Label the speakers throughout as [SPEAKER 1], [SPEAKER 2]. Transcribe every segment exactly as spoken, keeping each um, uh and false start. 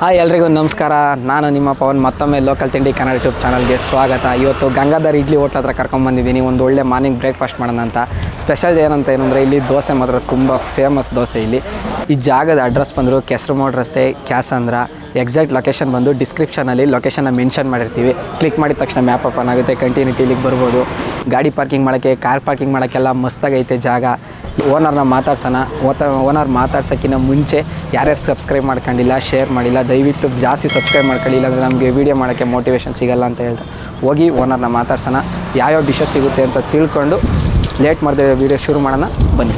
[SPEAKER 1] Hi ಎಲ್ರಿಗೂ ನಮಸ್ಕಾರ. ನಾನು ನಿಮ್ಮ ಪವನ್. ಮತ್ತೊಮ್ಮೆ ಲೋಕಲ್ ತಿಂಡಿ ಕನ್ನಡ ಯೂಟ್ಯೂಬ್ ಚಾನಲ್ಗೆ ಸ್ವಾಗತ. ಇವತ್ತು ಗಂಗಾಧರ್ ಇಡ್ಲಿ ಹೋಟ್ಲ್ ಹತ್ರ ಕರ್ಕೊಂಡ್ಬಂದಿದ್ದೀನಿ. ಒಂದು ಒಳ್ಳೆ ಮಾರ್ನಿಂಗ್ ಬ್ರೇಕ್ಫಾಸ್ಟ್ ಮಾಡೋಣ ಅಂತ. ಸ್ಪೆಷಲ್ ಏನಂತ ಏನಂದರೆ ಇಲ್ಲಿ ದೋಸೆ ಮಾತ್ರ ತುಂಬ ಫೇಮಸ್ ದೋಸೆ. ಇಲ್ಲಿ ಈ ಜಾಗದ ಅಡ್ರೆಸ್ ಬಂದರು ಕೆಸರು ಮೋಡ್ ರಸ್ತೆ, ಕ್ಯಾಸಂದ್ರ. ಎಕ್ಸಾಕ್ಟ್ ಲೊಕೇಶನ್ ಬಂದು ಡಿಸ್ಕ್ರಿಪ್ಷನಲ್ಲಿ ಲೊಕೇಶನ್ನ ಮೆನ್ಷನ್ ಮಾಡಿರ್ತೀವಿ. ಕ್ಲಿಕ್ ಮಾಡಿದ ತಕ್ಷಣ ಮ್ಯಾಪ್ ಓಪನ್ ಆಗುತ್ತೆ. ಕಂಟಿನ್ಯೂಟಿ ಇಲ್ಲಿಗೆ ಬರ್ಬೋದು. ಗಾಡಿ ಪಾರ್ಕಿಂಗ್ ಮಾಡೋಕ್ಕೆ, ಕಾರ್ ಪಾರ್ಕಿಂಗ್ ಮಾಡೋಕ್ಕೆಲ್ಲ ಮಸ್ತಾಗೈತೆ ಜಾಗ. ಓನರ್ನ ಮಾತಾಡ್ಸೋಣ. ಓತ ಓನರ್ ಮಾತಾಡ್ಸೋಕ್ಕಿಂತ ಮುಂಚೆ ಯಾರ್ಯಾರು ಸಬ್ಸ್ಕ್ರೈಬ್ ಮಾಡ್ಕೊಂಡಿಲ್ಲ, ಶೇರ್ ಮಾಡಿಲ್ಲ, ದಯವಿಟ್ಟು ಜಾಸ್ತಿ ಸಬ್ಸ್ಕ್ರೈಬ್ ಮಾಡ್ಕೊಳ್ಳಿಲ್ಲ ಅಂದರೆ ನಮಗೆ ವೀಡಿಯೋ ಮಾಡೋಕ್ಕೆ ಮೋಟಿವೇಶನ್ ಸಿಗೋಲ್ಲ ಅಂತ ಹೇಳ್ತಾ ಹೋಗಿ ಓನರ್ನ ಮಾತಾಡ್ಸೋಣ. ಯಾವ್ಯಾವ ಡಿಶಸ್ ಸಿಗುತ್ತೆ ಅಂತ ತಿಳ್ಕೊಂಡು ಲೇಟ್ ಮಾಡಿದೆ ವೀಡಿಯೋ ಶುರು ಮಾಡೋಣ ಬನ್ನಿ.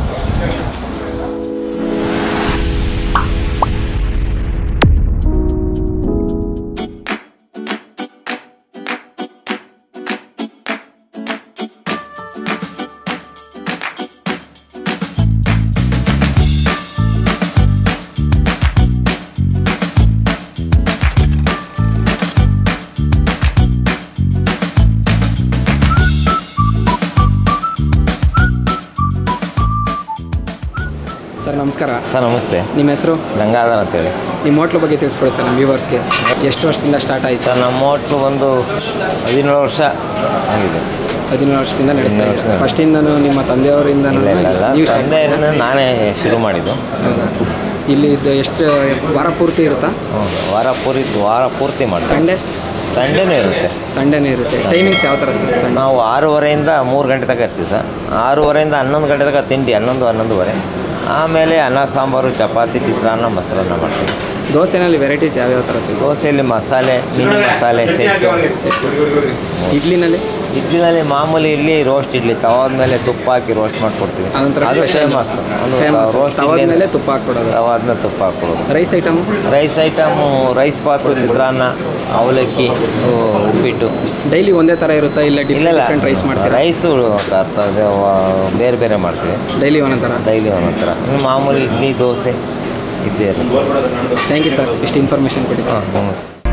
[SPEAKER 1] ಸರ್ ನಮಸ್ಕಾರ.
[SPEAKER 2] ಸರ್ ನಮಸ್ತೆ.
[SPEAKER 1] ನಿಮ್ಮ ಹೆಸರು?
[SPEAKER 2] ಗಂಗಾಧರ್ ಅಂತೇಳಿ.
[SPEAKER 1] ನಿಮ್ಮ ಹೋಟ್ಲು ಬಗ್ಗೆ ತಿಳಿಸ್ಕೊಡಿ ಸರ್ ನಮ್ಮ ವ್ಯೂವರ್ಸ್ಗೆ. ಎಷ್ಟು ವರ್ಷದಿಂದ ಸ್ಟಾರ್ಟ್ ಆಯಿತು
[SPEAKER 2] ಸರ್? ನಮ್ಮ ಹೋಟ್ಲು ಒಂದು ಹದಿನೇಳು ವರ್ಷ ಆಗಿದೆ.
[SPEAKER 1] ಹದಿನೇಳು ವರ್ಷದಿಂದ ನಡೆಸ್ತಾ ಇದ್ದೀವಿ. ಫಸ್ಟಿಂದನೂ ನಿಮ್ಮ ತಂದೆಯವರಿಂದ
[SPEAKER 2] ತಂದೆಯಿಂದ ನಾನೇ ಶುರು ಮಾಡಿದ್ದು.
[SPEAKER 1] ಇಲ್ಲಿ ಇದು ಎಷ್ಟು ವಾರ ಪೂರ್ತಿ ಇರುತ್ತಾ?
[SPEAKER 2] ವಾರ ಪೂರ್ತಿ ವಾರ ಪೂರ್ತಿ ಮಾಡಿ.
[SPEAKER 1] ಸಂಡೇ
[SPEAKER 2] ಸಂಡೇನೂ ಇರುತ್ತೆ.
[SPEAKER 1] ಸಂಡೇನೂ ಇರುತ್ತೆ. ಟೈಮಿಂಗ್ಸ್ ಯಾವ ಥರ ಸರ್?
[SPEAKER 2] ನಾವು ಆರೂವರೆಯಿಂದ ಮೂರು ಗಂಟೆ ತನಕ ಇರ್ತೀವಿ ಸರ್. ಆರೂವರೆಯಿಂದ ಹನ್ನೊಂದು ಗಂಟೆ ತನಕ ತಿಂಡಿ, ಹನ್ನೊಂದು ಹನ್ನೊಂದುವರೆ. ಆಮೇಲೆ ಅನ್ನ ಸಾಂಬಾರು, ಚಪಾತಿ, ಚಿತ್ರಾನ್ನ, ಮೊಸರನ್ನ ಮಾಡ್ತೀವಿ.
[SPEAKER 1] ದೋಸೆನಲ್ಲಿ ವೆರೈಟೀಸ್ ಯಾವ್ಯಾವ ಥರ ಸಿಗುತ್ತೆ?
[SPEAKER 2] ದೋಸೆಯಲ್ಲಿ ಮಸಾಲೆ, ಮಿನಿ ಮಸಾಲೆ, ಸೆಟ್ಟು.
[SPEAKER 1] ಇಡ್ಲಿನಲ್ಲಿ
[SPEAKER 2] ಇಡ್ಲಿನಲ್ಲಿ ಮಾಮೂಲಿ ಇಡ್ಲಿ, ರೋಸ್ಟ್ ಇಡ್ಲಿ ತವಾದ ಮೇಲೆ ತುಪ್ಪ ಹಾಕಿ ರೋಸ್ಟ್ ಮಾಡಿಕೊಡ್ತೀವಿ. ಅದು ಫೇಮಸ್. ರೋಸ್ಟ್
[SPEAKER 1] ಮೇಲೆ ತುಪ್ಪ ಹಾಕ್ಕೊಡೋದು,
[SPEAKER 2] ತವಾದ ಮೇಲೆ ತುಪ್ಪ ಹಾಕ್ಕೊಡೋದು.
[SPEAKER 1] Rice item
[SPEAKER 2] rice item rice bath, chitranna, avalakki, uppittu.
[SPEAKER 1] Daily ಒಂದೇ ಥರ ಇರುತ್ತಾ ಇಲ್ಲ ಡಿಫ್ರೆಂಟ್ ರೈಸ್ ಮಾಡ್ತೀವಿ?
[SPEAKER 2] ರೈಸು ಬೇರೆ ಬೇರೆ ಮಾಡ್ತೀವಿ.
[SPEAKER 1] ಡೈಲಿ ಒಂದೊಂದು ಥರ
[SPEAKER 2] ಡೈಲಿ ಒಂದೊಂದು ಥರ. ಮಾಮೂಲಿ ಇಡ್ಲಿ, ದೋಸೆ ಇದ್ದೇ ಇರುತ್ತೆ.
[SPEAKER 1] ಥ್ಯಾಂಕ್ ಯು ಸರ್, ಇಷ್ಟು ಇನ್ಫಾರ್ಮೇಷನ್ ಕೊಟ್ಟಿದ್ದೆ.
[SPEAKER 2] ಹಾಂ.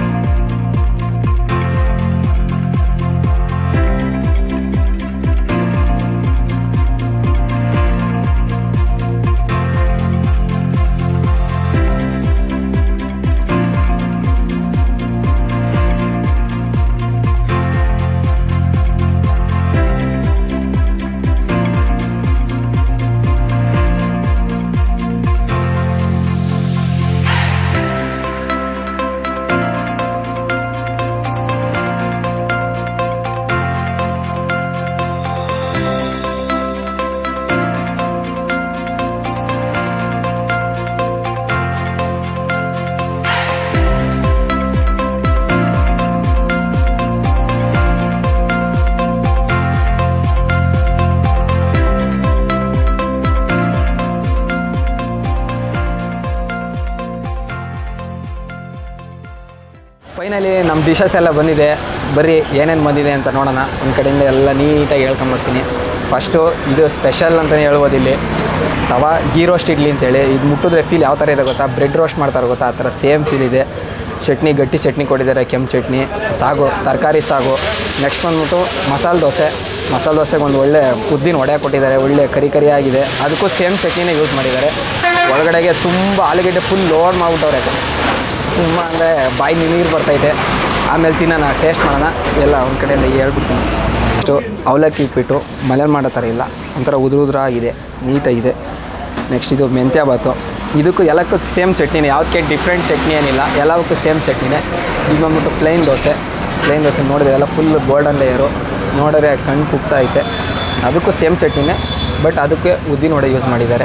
[SPEAKER 1] ಫೈನಲಿ ನಮ್ಮ ಡಿಶಸ್ ಎಲ್ಲ ಬಂದಿದೆ. ಬರೀ ಏನೇನು ಬಂದಿದೆ ಅಂತ ನೋಡೋಣ. ಒಂದು ಕಡೆಯಿಂದ ಎಲ್ಲ ನೀಟಾಗಿ ಹೇಳ್ಕೊಂಬರ್ತೀನಿ. ಫಸ್ಟು ಇದು ಸ್ಪೆಷಲ್ ಅಂತಲೇ ಹೇಳ್ಬೋದು. ಇಲ್ಲಿ ತವಾ ಗೀ ರೋಸ್ಟ್ ಇಡ್ಲಿ ಅಂತೇಳಿ. ಇದು ಮುಟ್ಟಿದ್ರೆ ಫೀಲ್ ಯಾವ ಥರ ಇದೆ ಗೊತ್ತಾ? ಬ್ರೆಡ್ ರೋಸ್ಟ್ ಮಾಡ್ತಾರೆ ಗೊತ್ತಾ? ಆ ಥರ ಸೇಮ್ ಫೀಲ್ ಇದೆ. ಚಟ್ನಿ, ಗಟ್ಟಿ ಚಟ್ನಿ ಕೊಟ್ಟಿದ್ದಾರೆ, ಕೆಂಪು ಚಟ್ನಿ, ಸಾಗು, ತರಕಾರಿ ಸಾಗು. ನೆಕ್ಸ್ಟ್ ಬಂದ್ಬಿಟ್ಟು ಮಸಾಲೆ ದೋಸೆ. ಮಸಾಲೆ ದೋಸೆಗೆ ಒಂದು ಒಳ್ಳೆ ಉದ್ದಿನ ವಡೆ ಕೊಟ್ಟಿದ್ದಾರೆ, ಒಳ್ಳೆ ಕರಿ ಕರಿಯಾಗಿದೆ. ಅದಕ್ಕೂ ಸೇಮ್ ಚಟ್ನಿನೇ ಯೂಸ್ ಮಾಡಿದ್ದಾರೆ. ಒಳಗಡೆಗೆ ತುಂಬ ಆಲೂಗಡ್ಡೆ ಫುಲ್ ಲೋಡ್ ಮಾಡಿಬಿಟ್ಟವ್ರೆ. ತುಂಬ ಅಂದರೆ ಬಾಯಿ ನೀರು ಬರ್ತೈತೆ. ಆಮೇಲೆ ತಿನ್ನೋಣ, ಟೇಸ್ಟ್ ಮಾಡೋಣ. ಎಲ್ಲ ಒಂದು ಕಡೆಯಿಂದ ಹೇಳ್ಬಿಡ್ತೀನಿ. ಇಷ್ಟು ಅವಲಕ್ಕಿ ಇಟ್ಬಿಟ್ಟು ಮನೇಲಿ ಮಾಡೋ ಥರ ಇಲ್ಲ, ಒಂಥರ ಉದುರು ಉದುರ ಆಗಿದೆ, ನೀಟಾಗಿದೆ. ನೆಕ್ಸ್ಟ್ ಇದು ಮೆಂತ್ಯ ಬಾತು. ಇದಕ್ಕೂ ಎಲ್ಲಕ್ಕೂ ಸೇಮ್ ಚಟ್ನಿನೇ, ಯಾವುದಕ್ಕೆ ಡಿಫ್ರೆಂಟ್ ಚಟ್ನಿ ಏನಿಲ್ಲ, ಎಲ್ಲವಕ್ಕೂ ಸೇಮ್ ಚಟ್ನಿನೇ. ಇದು ಬಂದ್ಬಿಟ್ಟು ಪ್ಲೈನ್ ದೋಸೆ. ಪ್ಲೈನ್ ದೋಸೆ ನೋಡಿದ್ರೆ ಎಲ್ಲ ಫುಲ್ ಗೋಲ್ಡನ್ ಲೇಯರು, ನೋಡಿದ್ರೆ ಕಣ್ಣು ಕುಗ್ತಾ ಐತೆ. ಅದಕ್ಕೂ ಸೇಮ್ ಚಟ್ನಿನೇ, ಬಟ್ ಅದಕ್ಕೆ ಉದ್ದಿನ ವಡೆ ಯೂಸ್ ಮಾಡಿದ್ದಾರೆ.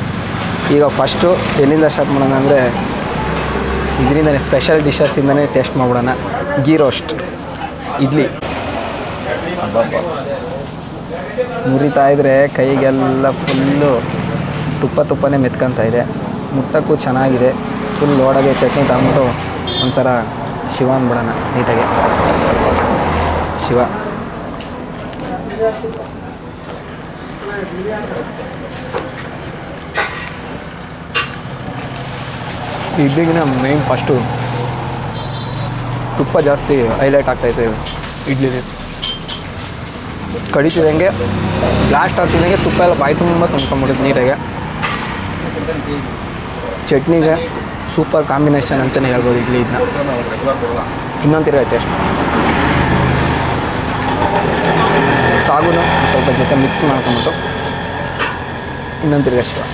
[SPEAKER 1] ಈಗ ಫಸ್ಟು ಎಲ್ಲಿಂದ ಸ್ಟಾರ್ಟ್ ಮಾಡೋಣ ಅಂದರೆ ಇದರಿಂದನೇ ಸ್ಪೆಷಲ್ ಡಿಶಸ್ಸಿಂದನೇ ಟೇಸ್ಟ್ ಮಾಡಿಬಿಡೋಣ. ಗೀ ರೋಸ್ಟ್ ಇಡ್ಲಿ ಮುರಿತಾ ಇದ್ದರೆ ಕೈಗೆಲ್ಲ ಫುಲ್ಲು ತುಪ್ಪ ತುಪ್ಪನೇ ಮೆತ್ಕೊತಾ ಇದೆ. ಮುಟ್ಟಕ್ಕೂ ಚೆನ್ನಾಗಿದೆ. ಫುಲ್ ಒಳಗೆ ಚಟ್ನಿ ತಗೊಂಬಿಟ್ಟು ಒಂದು ಸಲ ಶಿವ ಅಂದ್ಬಿಡೋಣ ನೀಟಾಗಿ. ಶಿವ ಇಡ್ಲಿಗಿನ ಮೇನ್ ಫಸ್ಟು ತುಪ್ಪ ಜಾಸ್ತಿ ಹೈಲೈಟ್ ಆಗ್ತಾಯಿದೆ ಇಡ್ಲಿಗೆ. ಕಡಿತಿದಂಗೆ ಬ್ಲಾಸ್ಟ್ ಆಗ್ತಿದ್ದಂಗೆ ತುಪ್ಪ ಎಲ್ಲ ಬಾಯಿ ತುಂಬ ತುಂಬ್ಕೊಂಬಿಡುತ್ತೆ ನೀಟಾಗೆ. ಚಟ್ನಿಗೆ ಸೂಪರ್ ಕಾಂಬಿನೇಷನ್ ಅಂತಲೇ ಹೇಳ್ಬೋದು ಇಡ್ಲಿ ಇದನ್ನ. ಇನ್ನೊಂದು ತಿರ್ಗಿ ಟೇಸ್ಟ್ ಸಾಗುನು ಸ್ವಲ್ಪ ಜೊತೆ ಮಿಕ್ಸ್ ಮಾಡ್ಕೊಂಬಿಟ್ಟು ಇನ್ನೊಂದು ತಿರ್ಗಿ ಅಷ್ಟು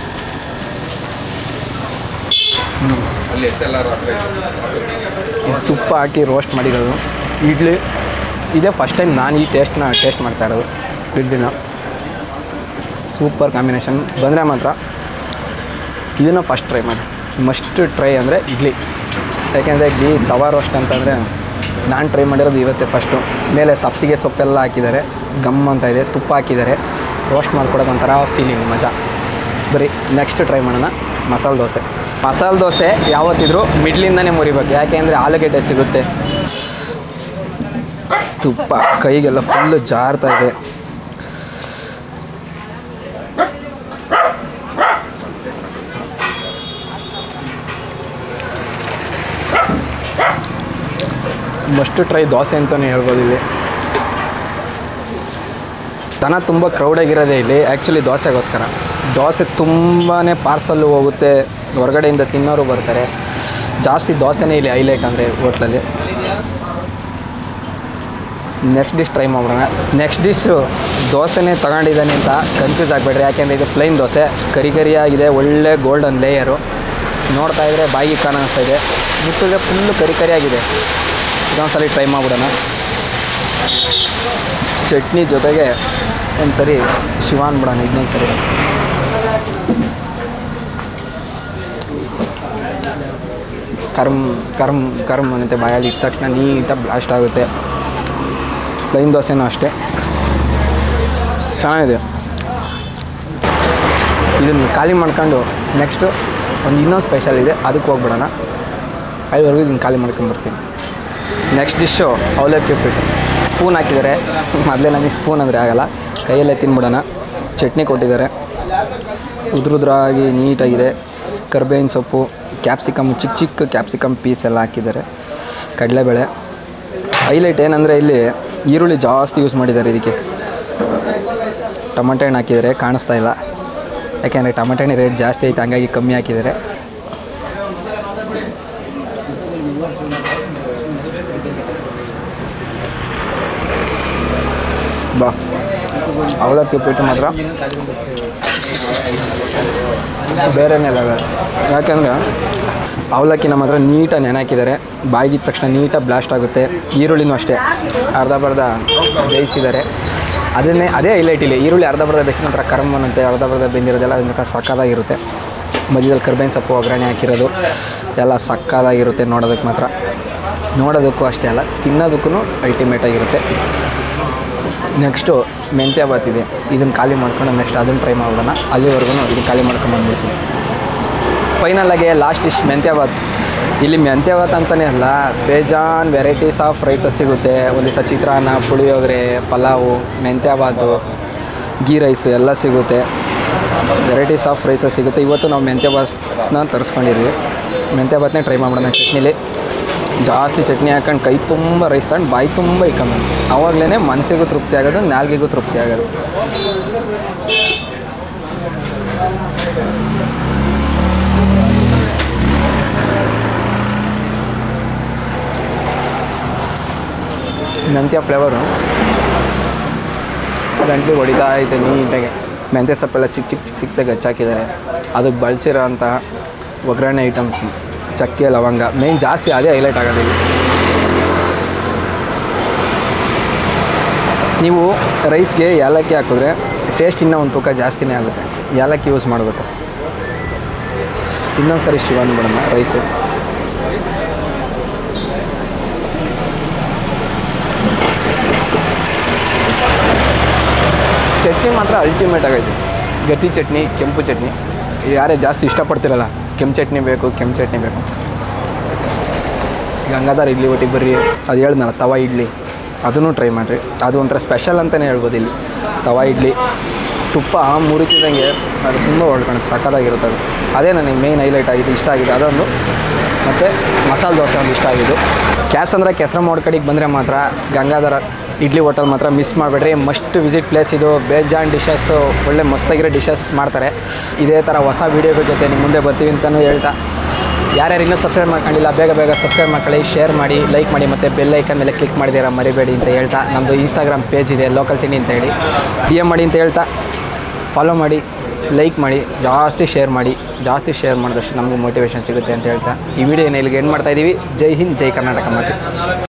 [SPEAKER 1] ತುಪ್ಪ ಹಾಕಿ ರೋಸ್ಟ್ ಮಾಡಿರೋದು ಇಡ್ಲಿ. ಇದೇ ಫಸ್ಟ್ ಟೈಮ್ ನಾನು ಈ ಟೇಸ್ಟ್ನ ಟೇಸ್ಟ್ ಮಾಡ್ತಾ ಇರೋದು ಇಡ್ಲಿನ. Super combination. ಬಂದರೆ ಮಾತ್ರ ಇದನ್ನು ಫಸ್ಟ್ ಟ್ರೈ ಮಾಡಿ. ಮಸ್ಟ್ ಟ್ರೈ ಅಂದರೆ ಇಡ್ಲಿ. ಯಾಕೆಂದರೆ ಇಡ್ಲಿ ತವಾ ರೋಸ್ಟ್ ಅಂತಂದರೆ ನಾನು ಟ್ರೈ ಮಾಡಿರೋದು ಇವತ್ತೇ ಫಸ್ಟು. ಮೇಲೆ ಸಬ್ಸಿಗೆ ಸೊಪ್ಪೆಲ್ಲ ಹಾಕಿದ್ದಾರೆ, ಗಮ್ ಅಂತ ಇದೆ, ತುಪ್ಪ ಹಾಕಿದ್ದಾರೆ, ರೋಸ್ಟ್ ಮಾಡ್ಕೊಡೋದು ಒಂಥರ ಫೀಲಿಂಗ್ ಮಜಾ. ಬರೀ ನೆಕ್ಸ್ಟ್ ಟ್ರೈ ಮಾಡೋಣ ಮಸಾಲೆ ದೋಸೆ. ಮಸಾಲೆ ದೋಸೆ ಯಾವತ್ತಿದ್ರೂ ಮಿಡ್ಲಿಂದನೇ ಮುರಿಬೇಕು, ಯಾಕೆ ಅಂದರೆ ಆಲೂಗೆಡ್ಡೆ ಸಿಗುತ್ತೆ. ತುಪ್ಪ ಕೈಗೆಲ್ಲ ಫುಲ್ಲು ಜಾರ್ತಾ ಇದೆ. ಮಸ್ಟ್ ಟ್ರೈ ದೋಸೆ ಅಂತಲೇ ಹೇಳ್ಬೋದು. ಇಲ್ಲಿ ದನ ತುಂಬ ಕ್ರೌಡಾಗಿರೋದೇ ಇಲ್ಲಿ ಆ್ಯಕ್ಚುಲಿ ದೋಸೆಗೋಸ್ಕರ. ದೋಸೆ ತುಂಬಾ ಪಾರ್ಸಲ್ಲು ಹೋಗುತ್ತೆ, ಹೊರಗಡೆಯಿಂದ ತಿನ್ನೋರು ಬರ್ತಾರೆ. ಜಾಸ್ತಿ ದೋಸೆನೇ ಇಲ್ಲಿ ಹೈಲೈಟ್ ಅಂದರೆ ಹೋಟ್ಲಲ್ಲಿ. ನೆಕ್ಸ್ಟ್ ಡಿಶ್ ಟ್ರೈ ಮಾಡೋಣ. ನೆಕ್ಸ್ಟ್ ಡಿಶ್ಶು ದೋಸೆನೇ ತಗೊಂಡಿದ್ದಾನೆ ಅಂತ ಕನ್ಫ್ಯೂಸ್ ಆಗಬೇಡ್ರಿ, ಯಾಕೆಂದರೆ ಇದು ಪ್ಲೈನ್ ದೋಸೆ. ಕರಿ ಕರಿಯಾಗಿದೆ, ಒಳ್ಳೆ ಗೋಲ್ಡನ್ ಲೇಯರು. ನೋಡ್ತಾ ಇದ್ದರೆ ಬಾಯಿಗೆ ಕಾಣಿಸ್ತಾ ಇದೆ, ಮುಟ್ಟಿಗೆ ಫುಲ್ಲು ಕರಿ ಕರಿಯಾಗಿದೆ. ಇದೊಂದು ಸರಿ ಟ್ರೈ ಮಾಡಿಬಿಡೋಣ. ಚಟ್ನಿ ಜೊತೆಗೆ ಒಂದು ಸರಿ ಶಿವಾನ್ ಬಿಡೋಣ. ಇನ್ನೊಂದು ಸರಿ ಕರ್ಮ್ ಕರ್ಮ್ ಕರ್ಮ್ ಅನ್ನುತ್ತೆ ಬಾಯಲ್ಲಿ ಇಟ್ಟ ತಕ್ಷಣ ನೀಟಾಗಿ ಬ್ಲಾಸ್ಟ್ ಆಗುತ್ತೆ. ಪ್ಲೈನ್ ದೋಸೆನೂ ಅಷ್ಟೇ ಚೆನ್ನಾಗಿದೆ. ಇದನ್ನು ಖಾಲಿ ಮಾಡ್ಕೊಂಡು ನೆಕ್ಸ್ಟು ಒಂದು ಇನ್ನೊಂದು ಸ್ಪೆಷಲ್ ಇದೆ, ಅದಕ್ಕೆ ಹೋಗ್ಬಿಡೋಣ. ಅಲ್ಲಿವರೆಗೂ ಇದನ್ನು ಖಾಲಿ ಮಾಡ್ಕೊಂಬರ್ತೀನಿ. ನೆಕ್ಸ್ಟ್ ಡಿಶ್ಶು ಅವಲಕ್ಕಿ ಉಪ್ಪಿಟ್ಟು. ಸ್ಪೂನ್ ಹಾಕಿದ್ದಾರೆ. ಮೊದಲೇ ನಮಗೆ ಸ್ಪೂನ್ ಅಂದರೆ ಆಗೋಲ್ಲ, ಕೈಯಲ್ಲೇ ತಿನ್ಬಿಡೋಣ. ಚಟ್ನಿ ಕೊಟ್ಟಿದ್ದಾರೆ, ಉದ್ರುದ್ರಾಗಿ ನೀಟಾಗಿದೆ. ಕರ್ಬೇವಿನ ಸೊಪ್ಪು, ಕ್ಯಾಪ್ಸಿಕಮ್, ಚಿಕ್ಕ ಚಿಕ್ಕ ಕ್ಯಾಪ್ಸಿಕಮ್ ಪೀಸ್ ಎಲ್ಲ ಹಾಕಿದ್ದಾರೆ. ಕಡಲೆಬೇಳೆ. ಹೈಲೈಟ್ ಏನಂದರೆ ಇಲ್ಲಿ ಈರುಳ್ಳಿ ಜಾಸ್ತಿ ಯೂಸ್ ಮಾಡಿದ್ದಾರೆ ಇದಕ್ಕೆ. ಟೊಮೆಟೊ ಹಣ್ಣು ಹಾಕಿದ್ದಾರೆ, ಕಾಣಿಸ್ತಾ ಇಲ್ಲ ಯಾಕೆಂದರೆ ಟೊಮೆಟೊ ಹಣ್ಣು ರೇಟ್ ಜಾಸ್ತಿ ಐತೆ, ಹಂಗಾಗಿ ಕಮ್ಮಿ ಹಾಕಿದ್ದಾರೆ. ಬಾ ಅವಲಕ್ಕಿ ಉಪ್ಪಿಟ್ಟು ಮಾತ್ರ ಬೇರೆನೇ ಲೆವೆಲ್. ಯಾಕೆಂದರೆ ಅವಲಕ್ಕಿನ ಮಾತ್ರ ನೀಟಾಗಿ ನೆನೆ ಬಾಯಿಗಿದ ತಕ್ಷಣ ನೀಟಾಗಿ ಬ್ಲಾಸ್ಟ್ ಆಗುತ್ತೆ. ಈರುಳ್ಳಿನೂ ಅಷ್ಟೇ ಅರ್ಧ ಬರ್ಧ ಬೇಯಿಸಿದ್ದಾರೆ. ಅದನ್ನೇ ಅದೇ ಹೈಲೈಟ್ ಇಲ್ಲಿ. ಈರುಳ್ಳಿ ಅರ್ಧ ಬರ್ಧ ಬೇಯಿಸಿದ ನಂತರ ಕರ್ಮ್ ಅನ್ನಂತೆ ಅರ್ಧ ಬರ್ಧ ಬೆಂದಿರೋದೆಲ್ಲ ಅದಕ್ಕೆ ಸಕ್ಕದಾಗಿರುತ್ತೆ. ಮಧ್ಯದಲ್ಲಿ ಕರ್ಬೇವಿನ ಸೊಪ್ಪು ಒಗ್ಗರಣೆ ಹಾಕಿರೋದು ಎಲ್ಲ ಸಕ್ಕದಾಗಿರುತ್ತೆ. ನೋಡೋದಕ್ಕೆ ಮಾತ್ರ, ನೋಡೋದಕ್ಕೂ ಅಷ್ಟೇ ಅಲ್ಲ ತಿನ್ನೋದಕ್ಕೂ ಅಲ್ಟಿಮೇಟಾಗಿರುತ್ತೆ. ನೆಕ್ಸ್ಟು ಮೆಂತ್ಯ ಬಾತ್ ಇದೆ, ಇದನ್ನು ಖಾಲಿ ಮಾಡ್ಕೊಂಡು ನೆಕ್ಸ್ಟ್ ಅದನ್ನು ಟ್ರೈ ಮಾಡೋಣ. ಅಲ್ಲಿವರೆಗೂ ಇದನ್ನು ಖಾಲಿ ಮಾಡ್ಕೊಂಡು ಬಂದ್ಬಿಡ್ತೀನಿ. ಫೈನಲಾಗಿ ಲಾಸ್ಟ್ ಡಿಶ್ ಮೆಂತ್ಯ ಬಾತ್. ಇಲ್ಲಿ ಮೆಂತ್ಯ ಬಾತ್ ಅಂತಲೇ ಅಲ್ಲ, ಬೇಜಾನ್ ವೆರೈಟೀಸ್ ಆಫ್ ರೈಸಸ್ ಸಿಗುತ್ತೆ. ಒಂದು ದಿವಸ ಚಿತ್ರಾನ್ನ, ಪುಳಿಯೋಗರೆ, ಪಲಾವು, ಮೆಂತ್ಯ ಬಾತು, ಗೀ ರೈಸು ಎಲ್ಲ ಸಿಗುತ್ತೆ. ವೆರೈಟೀಸ್ ಆಫ್ ರೈಸಸ್ ಸಿಗುತ್ತೆ. ಇವತ್ತು ನಾವು ಮೆಂತ್ಯ ಬಾತ್ನ ತರಿಸ್ಕೊಂಡಿದ್ವಿ. ಮೆಂತ್ಯ ಬಾತ್ನೇ ಟ್ರೈ ಮಾಡೋಣ. ಚಟ್ನಿಲಿ ಜಾಸ್ತಿ ಚಟ್ನಿ ಹಾಕೊಂಡು ಕೈ ತುಂಬ ರೈಸ್ ತಗೊಂಡು ಬಾಯಿ ತುಂಬ ಇಕ್ಕಂಡು ಆವಾಗಲೇ ಮನಸ್ಸಿಗೂ ತೃಪ್ತಿ ಆಗೋದು, ನಾಲ್ಗಿಗೂ ತೃಪ್ತಿ ಆಗೋದು. ಮೆಂತ್ಯ ಫ್ಲೇವರು ಗಂಟ್ಲಿಗೆ ಹೊಡಿತಾ ಐತೆ ನೀಟಾಗಿ. ಮೆಂತ್ಯ ಸೊಪ್ಪೆಲ್ಲ ಚಿಕ್ಕ ಚಿಕ್ಕ ಚಿಕ್ಕ ಚಿಕ್ಕದಾಗಿ ಹಚ್ಚಾಕಿದ್ದಾರೆ. ಅದಕ್ಕೆ ಬಳಸಿರೋ ಅಂಥ ಒಗ್ಗರಣೆ ಐಟಮ್ಸು, ಚಕ್ಕೆ, ಲವಂಗ ಮೇಯ್ನ್ ಜಾಸ್ತಿ ಅದೇ ಹೈಲೈಟ್ ಆಗೋದು ಇಲ್ಲಿ. ನೀವು ರೈಸ್ಗೆ ಏಲಕ್ಕಿ ಹಾಕಿದ್ರೆ ಟೇಸ್ಟ್ ಇನ್ನೂ ಒಂದು ತೂಕ ಜಾಸ್ತಿನೇ ಆಗುತ್ತೆ. ಏಲಕ್ಕಿ ಯೂಸ್ ಮಾಡಬೇಕು. ಇನ್ನೊಂದು ಸರಿ ಶಿವನ್ ಬಿಡೋಣ ರೈಸು. ಚಟ್ನಿ ಮಾತ್ರ ಅಲ್ಟಿಮೇಟ್ ಆಗೈತೆ. ಗಟ್ಟಿ ಚಟ್ನಿ, ಕೆಂಪು ಚಟ್ನಿ. ಯಾರೇ ಜಾಸ್ತಿ ಇಷ್ಟಪಡ್ತಿರಲ್ಲ, ಕೆಂಪು ಚಟ್ನಿ ಬೇಕು ಕೆಂಪು ಚಟ್ನಿ ಬೇಕು. ಗಂಗಾಧರ್ ಇಡ್ಲಿ ಒಟ್ಟಿಗೆ ಬರ್ರಿ. ಅದು ಹೇಳಿದ್ನಲ್ಲ ತವಾ ಇಡ್ಲಿ, ಅದನ್ನು ಟ್ರೈ ಮಾಡಿರಿ. ಅದು ಒಂಥರ ಸ್ಪೆಷಲ್ ಅಂತಲೇ ಹೇಳ್ಬೋದು ಇಲ್ಲಿ. ತವಾ ಇಡ್ಲಿ ತುಪ್ಪ ಮುರಿತಿದ್ದಂಗೆ ಅದು ತುಂಬ ಹೊಳ್ಕೊಳುತ್ತೆ, ಸಕ್ಕತ್ತಾಗಿರುತ್ತೆ. ಅದು ಅದೇ ನನಗೆ ಮೇಯ್ನ್ ಹೈಲೈಟ್ ಆಗಿದೆ, ಇಷ್ಟ ಆಗಿದೆ ಅದೊಂದು. ಮತ್ತು ಮಸಾಲೆ ದೋಸೆ ಒಂದು ಇಷ್ಟ ಆಗಿದ್ದು. ಕ್ಯಾಸ್ ಅಂದರೆ ಕೆಸರ ಮೋಡ್ ಕಡೆಗೆ ಬಂದರೆ ಮಾತ್ರ ಗಂಗಾಧರ ಇಡ್ಲಿ ಹೋಟೆಲ್ ಮಾತ್ರ ಮಿಸ್ ಮಾಡಬೇಡ್ರಿ. ಮಸ್ಟ್ ವಿಸಿಟ್ ಪ್ಲೇಸ್ ಇದು. ಬೇಜಾನ್ ಡಿಶಸ್ಸು, ಒಳ್ಳೆ ಮಸ್ತಾಗಿರೋ ಡಿಶಸ್ ಮಾಡ್ತಾರೆ. ಇದೇ ಥರ ಹೊಸ ವೀಡಿಯೋಗಳ ಜೊತೆ ನಿಮ್ಮ ಮುಂದೆ ಬರ್ತೀವಿ ಅಂತಲೂ ಹೇಳ್ತಾ ಯಾರ್ಯಾರು ಇನ್ನೂ ಸಬ್ಸ್ಕ್ರೈಬ್ ಮಾಡ್ಕೊಂಡಿಲ್ಲ ಬೇಗ ಬೇಗ ಸಬ್ಸ್ಕ್ರೈಬ್ ಮಾಡ್ಕೊಳ್ಳಿ, ಶೇರ್ ಮಾಡಿ, ಲೈಕ್ ಮಾಡಿ, ಮತ್ತು ಬೆಲ್ ಐಕನ್ ಮೇಲೆ ಕ್ಲಿಕ್ ಮಾಡಿದ್ದೀರಾ ಮರಿಬೇಡಿ ಅಂತ ಹೇಳ್ತಾ, ನಮ್ಮದು ಇನ್ಸ್ಟಾಗ್ರಾಮ್ ಪೇಜ್ ಇದೆ ಲೋಕಲ್ ತಿಂಡಿ ಅಂತ ಹೇಳಿ, ಡಿ ಎಮ್ ಮಾಡಿ ಅಂತ ಹೇಳ್ತಾ ಫಾಲೋ ಮಾಡಿ, ಲೈಕ್ ಮಾಡಿ, ಜಾಸ್ತಿ ಶೇರ್ ಮಾಡಿ. ಜಾಸ್ತಿ ಶೇರ್ ಮಾಡಿದಷ್ಟು ನಮಗೂ ಮೋಟಿವೇಶನ್ ಸಿಗುತ್ತೆ ಅಂತ ಹೇಳ್ತಾ ಈ ವಿಡಿಯೋನ ಇಲ್ಲಿಗೆ ಎಂಡ್ ಮಾಡ್ತಾಯಿದ್ದೀವಿ. ಜೈ ಹಿಂದ್, ಜೈ ಕರ್ನಾಟಕ ಮಾತೆ.